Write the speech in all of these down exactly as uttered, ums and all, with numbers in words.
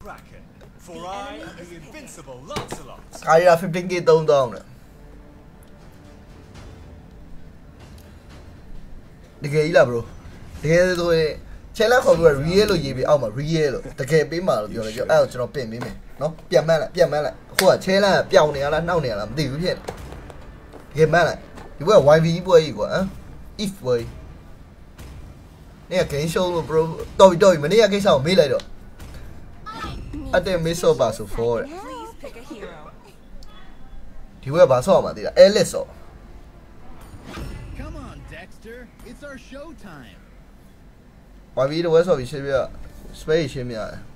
Kraken, for I am the invincible Lancelot. I have fifteen K down down. The gay bro. The gay do Chela ko real lo yibi aw ma real တကယ်ပေးမှာလို့ပြောတယ်ကျွန်တော်ပြင်ပေးမယ်နော်ပြန်မှန်းလိုက်ပြန်မှန်းလိုက်ဟိုကချဲလန်းပျောက်နေရလားနှောက်နေရလားမသိဘူးဖြစ်တကယ်မှန်းလိုက်ဒီဘက်က Y V ပွဲကြီးကွာဟမ် if ပွဲနေကဂိမ်းရှုံးလို့ bro တော်ပြီတော်ပြီမနေ့ကကိစ္စကိုမေးလိုက်တော့အတဲ့မေးစောပါဆို for ဒီဘက်ကဘာဆော့မှာသိလား Alice ဆော့ Come on Dexter it's our show time Y V တော့ဝဲဆော့ပြီးရှင်းပြ space ရှင်းပြရတယ်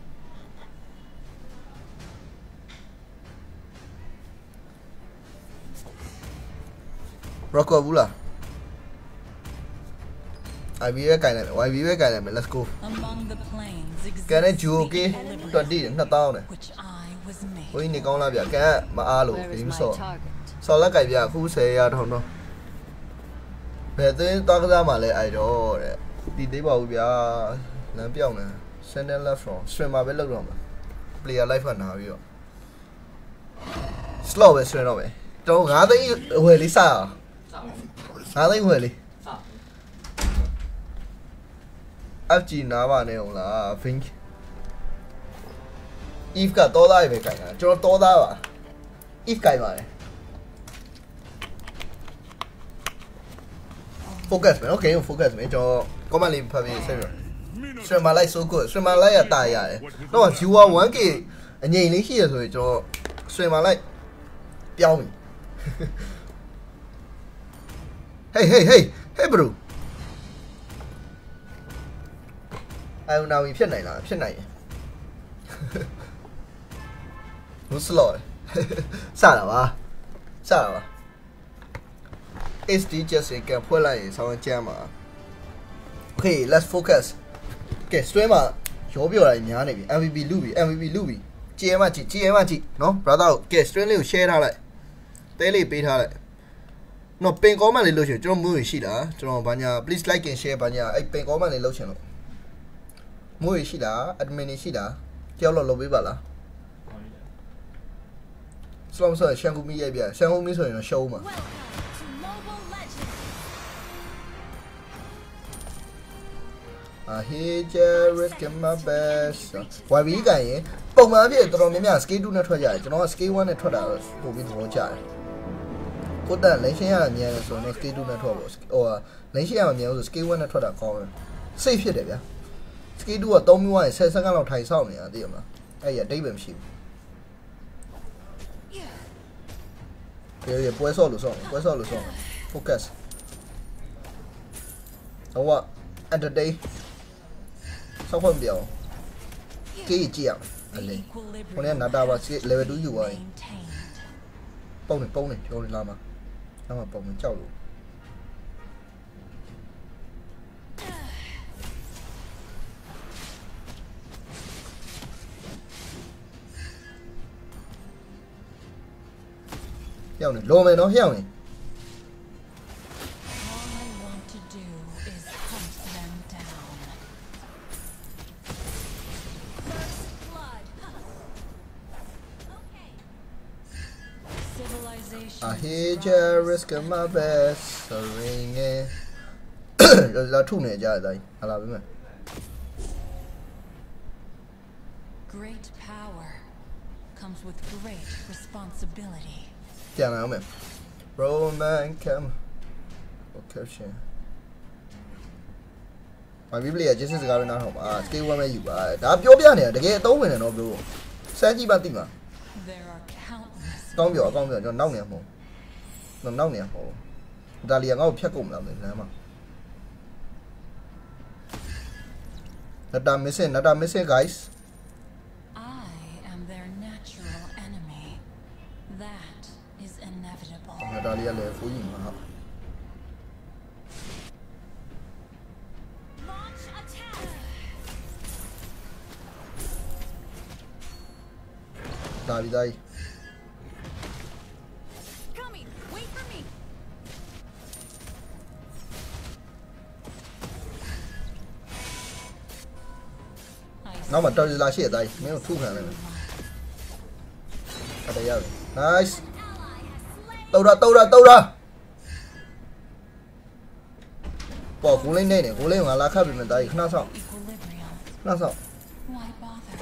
Rockဘူးလား I V ပဲကြိုင်လိုက်မယ် Y V ပဲကြိုင်လိုက်မယ် let's go ကန်တဲ့ Ju okay တwenty two thousandနဲ့ဟိုနေကောင်းလားဗျကန်မအားလို့ဒီမဆော့ဆော်လက်ကြိုင်ပြအခုtenရာထောင်တော့ဘယ်သွင်းသွားကစားမှလဲအဲ့တော့တဲ့ဒီသေးပါဘူးဗျာလမ်းပြောင်းနေ Channel left from streamer ပဲလောက်တော့မှာ player live ကနာပြီးတော့ slot ပဲ stream တော့မယ်ကျွန်တော်fiveသိန်းဝယ်လေးစအောင်fiveသိန်းဝယ်လေးအကြည့်နာပါနေအောင်လား Fink Eve ကတော့သားပဲကြိုင်တာကျွန်တော်တော့သားပါ Eve ကြိုင်ပါတယ် focus မယ် okay focus မယ်ကျွန်တော် comment လေးဖတ်ပြီးဆက်ပြီး streamer like so good streamer like ရတာရတယ်တော့ viewer one K အငြိမ်လေးရှိရဆိုရင်ကျွန်တော် streamer like ပြောင်းပြီ hey hey hey hey bro အဲ့နာမီဖြစ်နိုင်လားဖြစ်နိုင်ဘူး slot စတာပါစတာပါ S D just ကဖွင့်လိုက်ရင်ဆောင်းကြမ်းပါ Okay let's focus ကဲ stream မှာရောပြောတာညားနေပြီ M V P လုပြီ M V P လုပြီကြည့်ရမှကြည့်ကြည့်ရမှကြည့်နော် brother ကိုကဲ stream လေးကို share ထားလိုက်တဲလေးပေးထားလိုက်နော်ပင် comment လေးလုပ်ချင်ကျွန်တော်မျိုးရရှိလားကျွန်တော်ဘာညာ please like and share ဘာညာအဲ့ပင် comment လေးလုပ်ချင်လို့မျိုးရရှိလား admin နေရှိလားကြောက်လို့လုပ်ပေးပါလား Slum ဆိုရှန်ကူမီရိုက်ပြရှန်ကူမီဆိုရင်တော့ show မှာ I hate you risking my best Y V ကရင်ပုံမှန်အဖြစ်တော်တော်များများ scale two နဲ့ထွက်ကြတယ်ကျွန်တော်က scale one နဲ့ထွက်တာပို့ပြီးသဘောကျတယ်ကိုတက်လိန်ရှင်းရအမြန်ဆိုရင် scale two နဲ့ထွက်လို့ဟိုလိန်ရှင်းရအမြန်ဆို scale one နဲ့ထွက်တာကောင်းတယ် safe ဖြစ်တယ်ဗျာ scale two ကthreeမျိုးရင်tenစက္ကန့်လောက်ထိုင်ဆောက်နေတာသိရမလားအဲ့ရအတိတ်ပဲမရှိဘူးပွဲဆော့လို့ဆော့ပွဲဆော့လို့ဆော့ focus ဟိုက entertain ဆောက်ဖွင့်ပြောင်းကြေးကြည့်အောင်အလေးခொနဲ့နာတာပါ level two ယူသွားရင်ပုံနေပုံနေပြောနေလာမှာလာမှာပုံနေကြောက်လို့ဟျောင်းနေလောမယ်နော်ဟျောင်းနေI hate you risking my best ring it လာထုနေကြတဲ့အတိုင်းဟာလာပြီမယ် Great power comes with great responsibility ပြန်လာအောင်မယ် Roman cam Okay shit ဘာဘီဘလီကဂျက်စစ်စကားပဲနားထောင်ပါ scale one ပဲယူပါဒါပြောပြနေတာတကယ်အသုံးဝင်တယ်နော် bro စမ်းကြည့်ပါသိမှာကောင်းပြောအကောင်းပြောကျွန်တော်နောက်နေမှာမဟုတ်ကျွန်တော်နောက်နေမှာမဟုတ်ဒါလီကငါ့ကိုဖြတ်ကုန်မလားမလမ်းမှာ Nata missing Nata missing guys I am their natural enemy that is inevitable Nata လီကလည်းဖူးကြီးမှာဒါလီတိုင်းနောက်မှတော်ရလာရှိတဲ့အတိုင်းမင်းတို့ထုခံလိုက်မယ်အဲ့ဒါရောက်ပြီ nice တော်ရတော်ရတော်ရပေါ်ကိုလေးနေနေကိုလေးကငါလာခတ်ပြီမတိုင်းခဏဆောင် Equilibrium. ခဏဆောင် Why bother?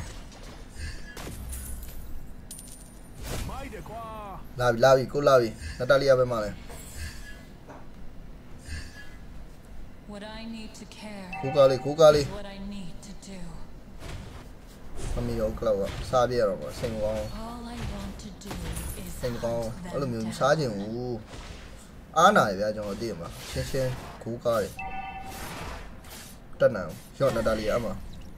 Might acquire. လာပြီလာပြီကိုလာပြီနတာလီယာပဲမှာလဲ What I need to care ကိုကားလေးကိုကားလေး is what I need to do. မမီရောကလောက်ကစားပြရတော့ပါစိန်ကောင်း All I want to do is စိန်ကောင်း hunt အဲ့လို them မျိုး down. စားခြင်းဘူးအားနာရဗျာကျွန်တော်သိရမှာရှင်းရှင်းကိုကားတယ်တက်နိုင်ရော့နတာလီယာအမ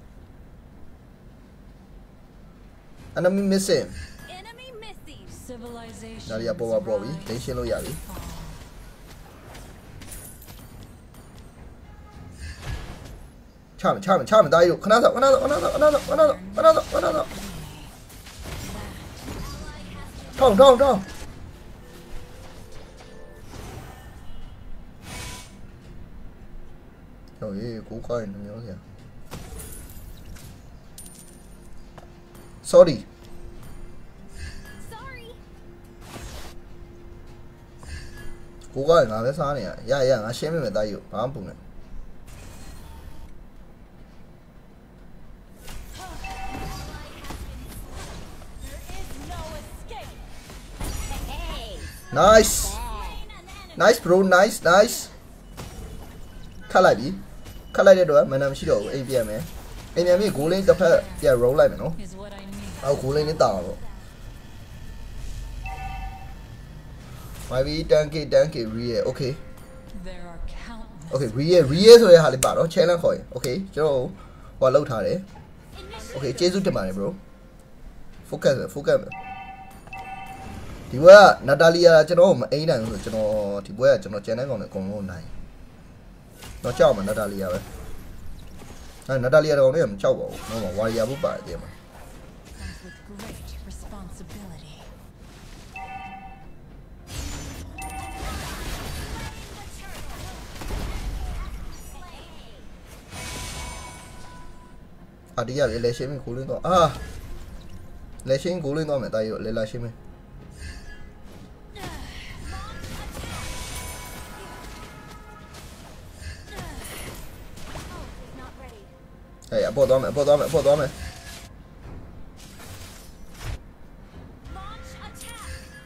enemy missing Enemy missing. Civilization ဒါလီယာပေါ်ပါပေါ်ပြီလိမ့်ရှင်းလို့ရပြီချမယ်ချမယ်ချမယ်တားယူခဏဆောင်ခဏဆောင်ခဏဆောင်ခဏဆောင်ခဏဆောင်ခဏဆောင်ခဏဆောင်ထောင်းထောင်းထောင်းဟိုရေးကိုကိုင်းနေမျိုးဆရာ sorry Sorry. ကိုကိုင်းငါပဲစားနေရရရငါရှင်းမိမယ်တားယူဘာမှပူနေ No escape. Hey. nice nice bro nice nice ခတ်လိုက်ပြီခတ်လိုက်တဲ့တော့မန်နမရှိတော့ဘူးအိမ်ပြန်မယ်အိမ်ပြန်ပြီးဂိုးလင်းတစ်ဖက်ပြန် roll လိုက်မယ်နော် is what I need. အော်ဂိုးလင်းနဲ့တောင်းအောင် Y B 10k 10k real okay There are countless. okay real real ဆိုတဲ့ဟာလေးပါတော့ challenge ခေါ်ရင် okay ကျွန်တော်ဟိုလောက်ထားတယ် okay ကျေးဇူးတင်ပါတယ် bro focus focus ဒီဘက်ကနာတာလီယာကျွန်တော်မအိမ်နိုင်ဘူးဆိုကျွန်တော်ဒီဘက်ကကျွန်တော်ကျန်တဲ့ကောင်တွေအကုန်လုံးနိုင်တော့ကြောက်မှာနာတာလီယာပဲအဲနာတာလီယာတော့လည်းမကြောက်ပါဘူးတော့ဝါရီယာဘူးပါတယ်မှာ Comes with great responsibility. အဒီရလေလေရှင်းမကိုလင်းတော့အာလေရှင်းကိုလင်းတော့မယ်တာရလေလာရှင်းမ Not ready. ဟဲ့အပေါ်သွားမယ်အပေါ်သွားမယ်အပေါ်သွားမယ် Launch attack.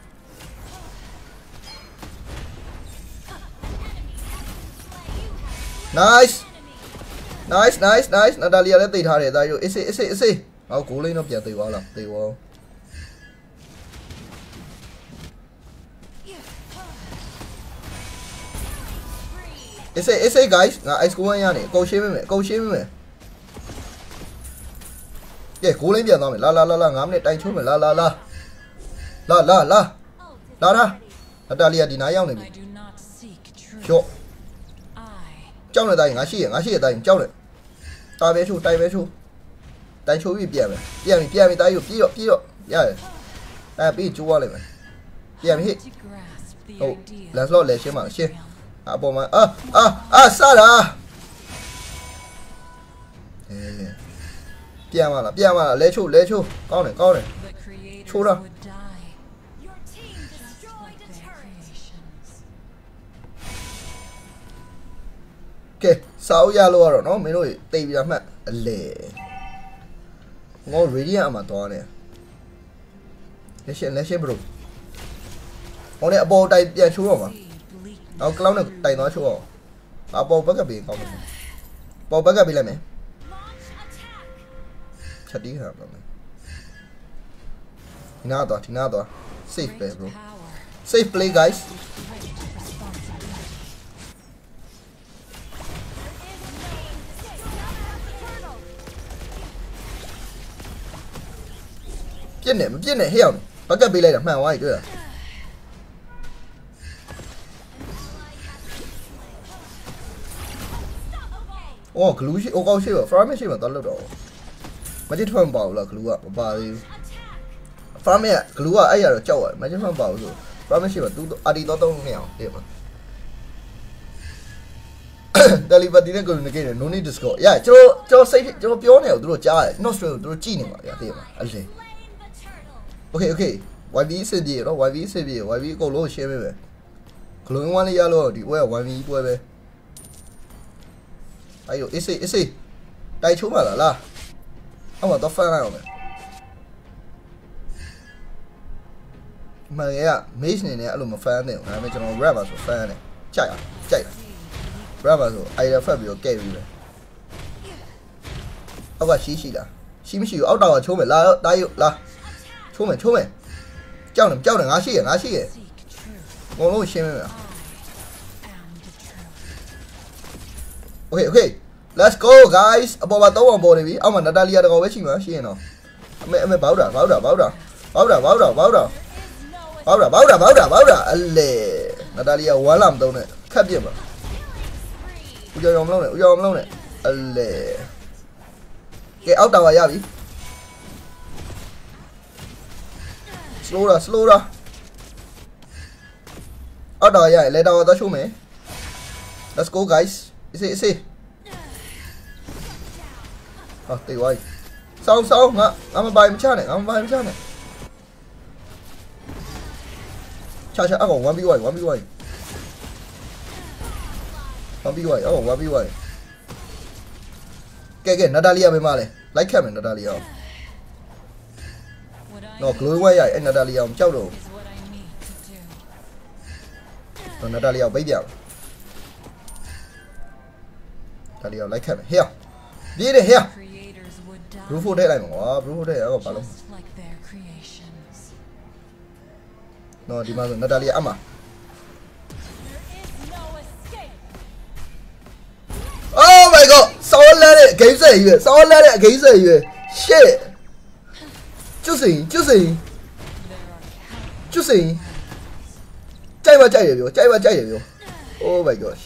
nice nice nice nice နာတာလီယာလည်းတိတ်ထားတယ်တာရအေးစေးအေးစေးအေးစေးဟောကိုလင်းတော့ပြန်တိတ်သွားလားတိတ်သွားအေးစေးအေးစေး guys ငါ ice score ရနေအကုန်ရှင်းမိမယ်အကုန်ရှင်းမိမယ်ကဲကိုလင်းပြန်သွားမယ်လာလာလာလာ9မိနစ်တိုင်ချိုးမယ်လာလာလာလာလာလာလာလာနာတာလီယာဒီနားရောက်နေပြီ I do not seek truth. ရော့ I ကြောက်နေတိုင်းငါရှိရငါရှိရတိုင်းကြောက်နေတာပဲချိုးတိုင်ပဲချိုးတိုင်ချိုးပြီးပြန်မယ်ပြန်ပြီပြန်ပြီတာယူပြေးရော့ပြေးရော့ရတယ်အဲပြီးကျိုးရလိမ့်မယ်ပြန်ပြီ to grasp the Oh, idea. let's not let him out. Shit. အပေါ်မှာအာအာအာစတာအေးပြန်လာပြန်လာလဲချိုးလဲချိုးကောင်းတယ်ကောင်းတယ် The creators Chora. would die, Your team just destroyed like a their turret. creations. ကဲစာအုပ်ရလို့ရတော့နော်မင်းတို့တိတ်ပြီးတော့မှတ်အလေငေါ radiant အမှာသွားနေလက်ရှင်လက်ရှင် bro ဟိုနဲ့အပေါ်တိုင်ပြန်ချိုးတော့မှာ See bleakness နောက် cloud နဲ့တိုင်သွားချိုးအောင်အပေါ်ဘက်ကပေးကောင်းတယ်ပေါ်ဘက်ကပေးလိုက်မယ် Launch attack. ချက်တီးခါပါမယ်ဒီနာတော့ဒီနာတော့ safe ပဲ great bro power, safe play guys great responsibility. Turtle. ပြစ်နေမပြစ်နေဟဲ့အောင်ဘက်ကပေးလိုက်တာမှန်သွားပြီတွေ့လား အော် glue ရှိ အော်ကောက်ရှိပါ farm ရှိပါတော့လို့တော့မကြည့်ထွန်းပါဘူးလား glue ကမပါသေးဘူး farm က glue ကအဲ့ရတော့ကြောက်ရတယ်မကြည့်ထွန်းပါဘူးဆို farm ရှိပါသူအာဒီတော့တော့မရအောင်တဲ့ပါ telepathy နဲ့ communicate နဲ့ no need discord ရကျွန်တော်ကျွန်တော်စိတ်ကျွန်တော်ပြောနေတော့သူတို့ကြားတယ် not straight ကိုသူတို့ကြည့်နေပါဗျာသိရမှာအဲ့လေ Slain the turtle. okay okay Y V စစ်ပြေတော့ Y V စစ်ပြေ Y V အကုန်လုံး share ပေးပဲ glowing one လေးရလို့ဒီပွဲက Y V ပွဲပဲအဲ့လို AC AC တိုက်ချိုးပါလားလားအော်တော့ fan လိုက်အောင်မယ်မရရ maze နေနဲ့အဲ့လိုမ fan နဲ့ဒါပေမဲ့ကျွန်တော် rap ပါဆို fan နဲ့ကြိုက်အောင်ကြိုက် rap ပါဆို idea ဖတ်ပြီးတော့ကဲပြီးပဲအောက်ကရှိရှိလားရှိမရှိဘူးအောက်တောင်ကချိုးမယ်လာတားရုပ်လာချိုးမယ်ချိုးမယ်ကြောက်နေကြောက်နေငါရှိရငါရှိရ Seek truth. အကုန်လုံးရှင်းမယ် I am the truth. okay okay let's go guys အပေါ်မှာသုံးအောင်ပေါ်နေပြီအောက်မှာ Natalia တကောင်ပဲရှိမှာရှိရင်တော့အမေအမေဘောက်တာဘောက်တာဘောက်တာဘောက်တာဘောက်တာဘောက်တာ Is no ဘောက်တာဘောက်တာဘောက်တာဘောက်တာအလေ Natalia ဝမ်းလာမသုံးနဲ့ခက်ပြစ်မှာ spree. ဦးကျော်ရောင်မလုံးနဲ့ဦးကျော်ရောင်မလုံးနဲ့အလေကဲအောက်တာဝါရပြီ slow တာ slow တာအောက်တာဝါရရလေတာဝါသွားချိုးမယ် let's go guys အစီအစီဟာတေးဝိုင်းစောင်းစောင်းငါငါမပိုင်မချနဲ့ငါမပိုင်မချနဲ့ချာချာအကောင် one v one one v one one v one အကောင် one v one ကဲကဲ Natalia ပဲမလဲ like ခတ်မယ် Natalia What I နော် need glow ဝဲရအဲ့ Natalia ကိုကြောက်တော့ is what I need to do. နော် Natalia ကိုပိတ်ပြပါ Natalia ကို like ခတ်မယ်ဟေ့ပြေးတယ်ဟေ့ Creators would die Brufo ထည့်လိုက်မှာကွာ Brufo ထည့်ရအောင်ပါလုံး just like their creations. နော်ဒီမှာဆို Natalia အမ There is no escape. Oh my god ဆောင်းလဲတဲ့ဂိမ်းဆက်ရွေးဆောင်းလဲတဲ့ဂိမ်းဆက်ရွေး shit ကျွတ်စိန်ကျွတ်စိန် There are countless ကျွတ်စိန်ကြိုက်ပါကြိုက်ရပြောကြိုက်ပါကြိုက်ရပြော Oh my gosh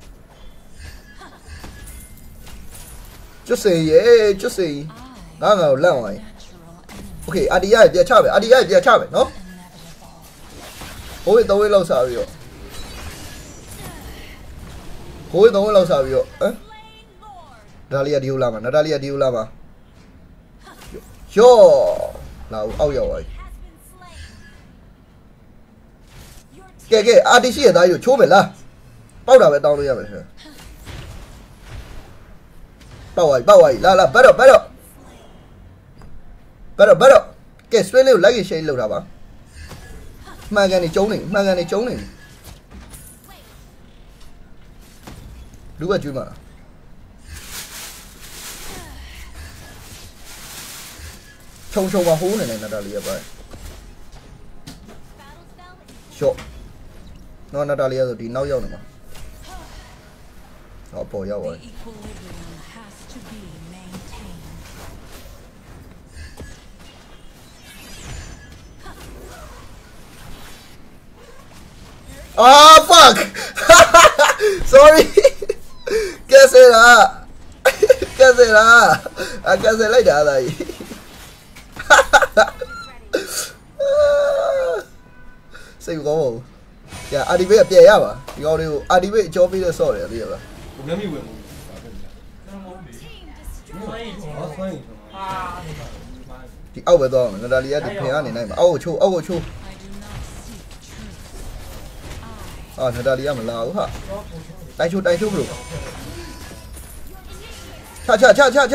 ကျွတ်စိန်ရေကျွတ်စိန် ငါငါကိုလန့်သွားရင် natural enemy. Okay အာဒီရပြချမယ်အာဒီရပြချမယ်နော် Inevitable. ဘိုးသုံးဝင်းလောက်စားပြီးတော့ဘိုးသုံးဝင်းလောက်စားပြီးတော့ဟမ် Slain Lord. နာတာလီယာဒီယိုလာမှာနာတာလီယာဒီယိုလာမှာယောလာဦးအောက်ရောက်သွားပြီ Has been slain. Your ကဲကဲအာတီရှိရသားကြီးကိုချိုးမယ်လားပေါက်တာပဲတောင်းလို့ရမယ်ဆိုပေါက်သွားပြီပေါက်သွားပြီလာလာဘတ်တော့ဘတ်တော့ဘတ်တော့ဘတ်တော့ကဲ swing လေးကို like ရေး share လုပ်တာပါမှန်ကန်နေကျုံးနေမှန်ကန်နေကျုံးနေလူကကျွေးမှာလားချုံချုံမှာဟိုးနေနေနာတာလီယာပါ battle spell is ရှော့နော်နာတာလီယာဆိုဒီနောက်ရောက်နေမှာဟောပေါ်ရောက်သွား The equilibrium has to be maintained. Ah fuck sorry कैसे रहा कैसे रहा आ कैसे ले जा रहा है सही को या आदि पे ပြရပါဒီကောင်လေးကိုအာဒီပဲအကျော်ပေးတဲ့ဆော့တယ်သိရလားမျက်မြင်ဝင်မှု team destroyed. ဟောဆိုင်ဒီအောက်ပဲသွားအောင်နာတာလီယာဒီဖင်ကနေနိုင်မှာအောက်ကိုချိုးအောက်ကိုချိုး I do not seek truth. I အာနာတာလီယာမလာဘူးဟာတိုင်ချိုးတိုင်ချိုးမလို့ချချချချချ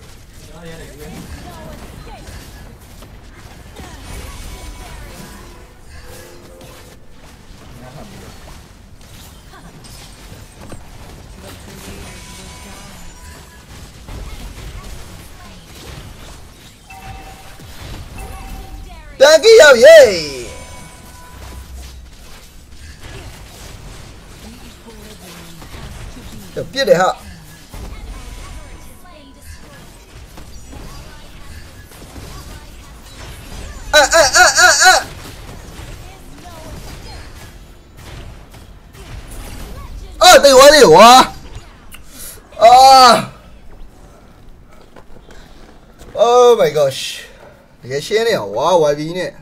တန်ကြီးရောက်ရေးပြစ်တယ်ဟာ Slain destroyed. အဲအဲအဲအဲအဲ အော်တေးဝါလေးဝါအာ Oh my gosh တကယ်ရှင်းနေအောင်ဝါ Y V နဲ့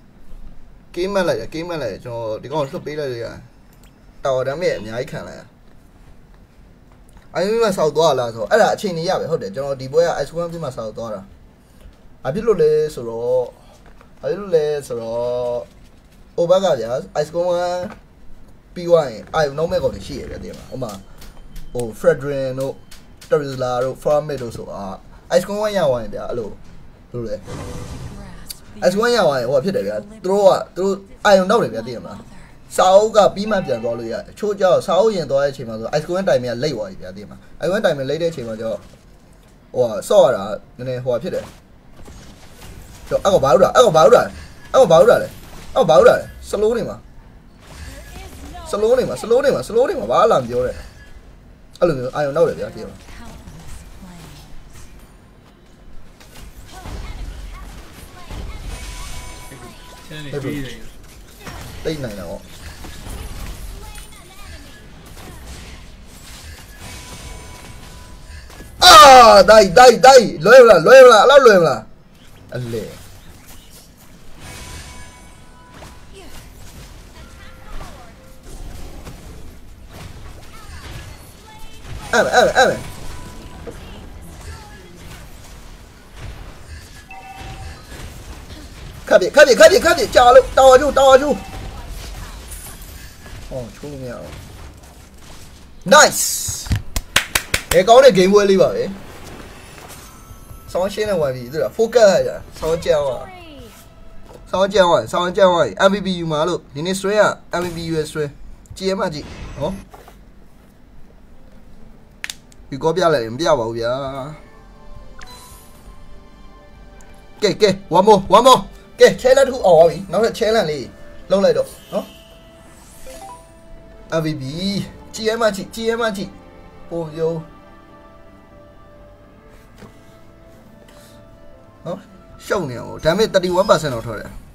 game မက်လိုက်ရ game မက်လိုက်ရကျွန်တော်ဒီကောင်လွတ်ပေးလိုက်ရတာတော်ဒမ်းမဲ့အများကြီးခံလိုက်ရ I mean မှာစောက်သွားလားဆိုအဲ့ဒါအချိန်ကြီးရပဲဟုတ်တယ်ကျွန်တော်ဒီပွဲက ice one ပြီးမှစောက်သွားတာဘာဖြစ်လို့လဲဆိုတော့ဘာဖြစ်လို့လဲဆိုတော့ over ကဗျာ ice one ပြီးသွားရင်အာရုံနောက်မဲ့ကောင်တွေရှိရတယ်တဲ့မှာဥမာဟို Fredrin တို့ Terizla တို့ Farmit တို့ဆိုတာ ice one ရသွားရင်ဗျာအဲ့လိုလို့လေ ice one ရသွားရင်ဟိုဖြစ်တယ်ဗျာသူတို့ကသူတို့အာရုံနောက်တယ်ဗျာသိရမလားစာအုပ်ကပြီးမှပြန်သွားလို့ရတယ်အချို့ကြောက်စာအုပ်ရင်သွားတဲ့အချိန်မှာဆို ice one တိုင်မြကလိတ်သွားပြီဗျာသိမှာ ice one တိုင်မြလိတ်တဲ့အချိန်မှာကျတော့ဟိုဆော့ရတာနည်းနည်းဟိုဖြစ်တယ်ကျတော့အဲ့ကဘာလို့လဲအဲ့ကဘာလို့လဲအဲ့ကဘာလို့လဲအဲ့ဘာလို့လဲစလိုးနေမှာစလိုးနေမှာစလိုးနေမှာစလိုးနေမှာဘာလာမပြောတဲ့အဲ့လိုမျိုးအာရုံနောက်တယ်ဗျာသိမှာတိတ်နိုင်တော့အာဒိုင်ဒိုင်ဒိုင်လွဲမလားလွဲမလားအဲ့လောက်လွဲမလားအလေအဲ့အဲ့အဲ့ခပ်ပြခပ်ပြခပ်ပြခပ်ပြကြာလို့တောင်းကျူတောင်းကျူဟောချိုးလို့မရအောင် nice အဲကောင်းတဲ့ game ပွဲလေးပါပဲဆောင်းရှင်းနေဝင်ပြီသူက focus ရတာဆောင်းကြောက်อ่ะဆောင်းကြောက်อ่ะဆောင်းကြောက်อ่ะ M V P ယူမှာလို့ဒီနေ့ stray อ่ะ M V P ယူရ stray ကြည့်ရမှကြည့်ဟောဒီကောပြလိုက်မပြပါဘူးဗျာကဲကဲ one more one more ကဲ challenge တစ်ခုအောင်ပါပြီနောက်ထပ် challenge လေးလုပ်လိုက်တော့နော် M V P ကြည့်ရမှကြည့်ကြည့်ရမှကြည့်ပို့ရိုးနော်ရှုံနေအောင် damage thirty-one percent တော့ထွက်တယ်